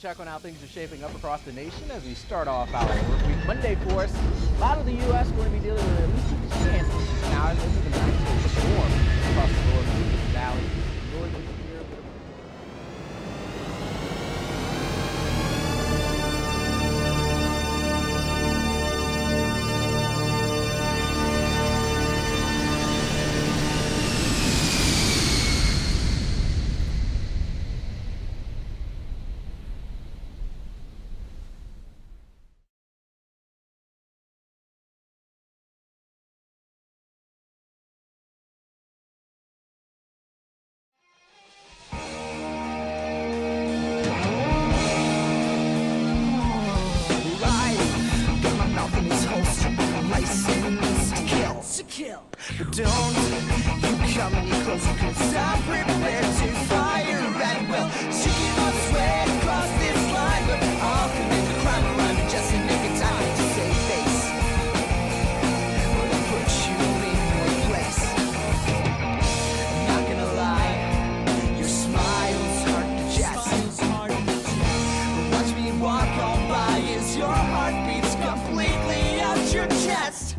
check on how things are shaping up across the nation as we start off our work week Monday for us. A lot of the U.S. going to be dealing with at least a chance of showers into the night, so it's warm across the lower Mississippi Valley, northern here. But don't you come any closer, 'cause I'm prepared to fire at will. She can all sweat across this line, but I'll commit the crime around you just to make it time to save face. Or to put you in your place. I'm not gonna lie, your smile's hard to jest. But watch me walk on by as your heart beats completely out your chest.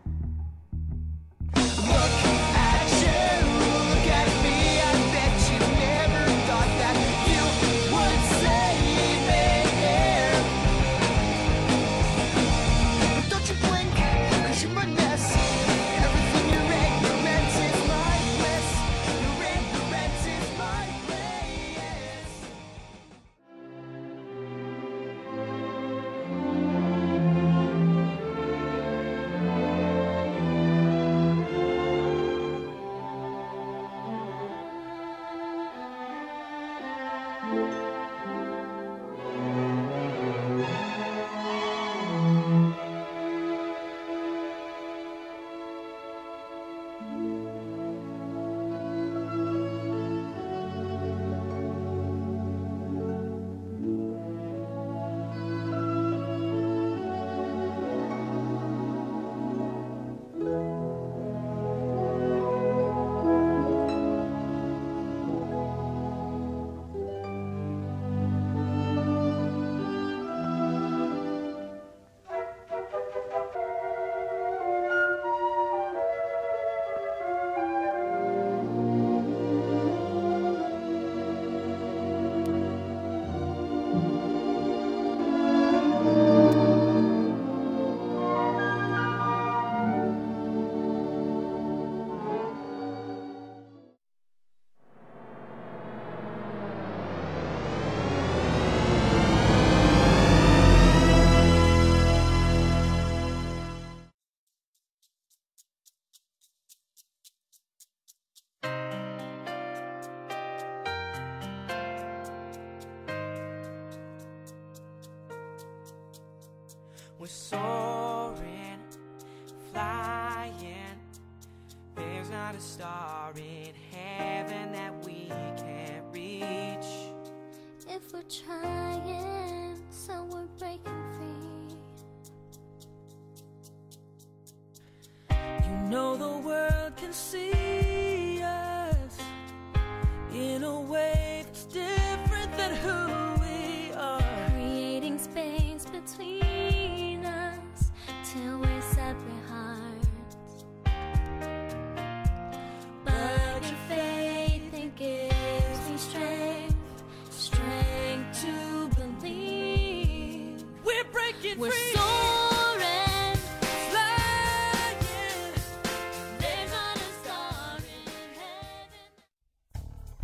We're soaring, flying. There's not a star in heaven that we can't reach. If we're trying, so we're breaking free. You know the world can see us in a way that's different than who we are. Creating space between us till we're separate hearts. But your faith, it gives me strength, strength to believe. We're breaking We're free. soaring, Flying. there's not a star in heaven.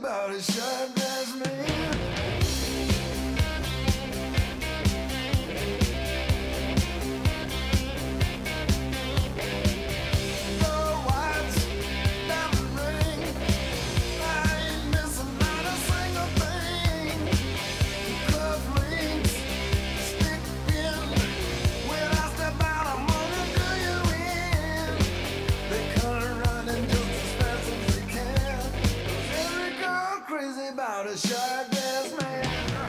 about a shirt-dressed man. About a shirt-dressed man.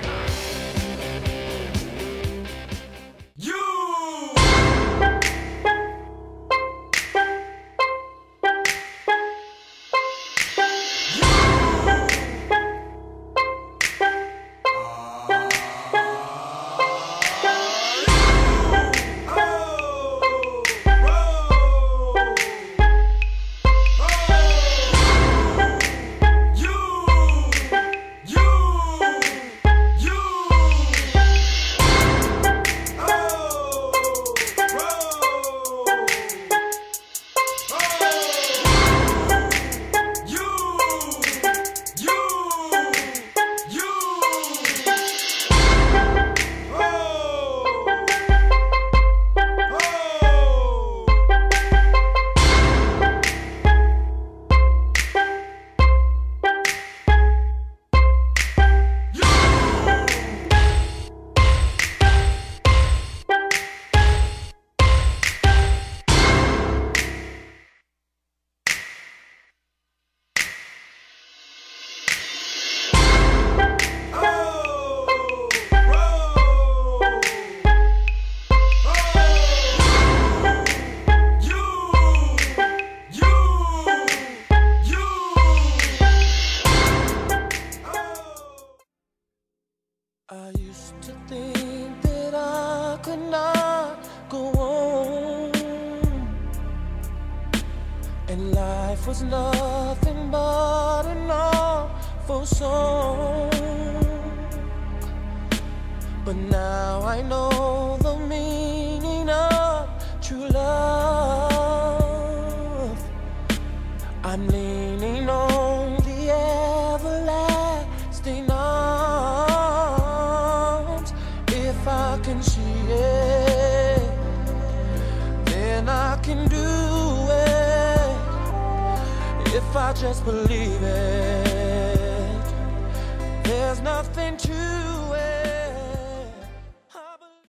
I used to think that I could not go on, and life was nothing but an awful song. But now I know the meaning of true love. I'm leaning on the everlasting arms. If I can see it, then I can do it. If I just believe it, there's nothing to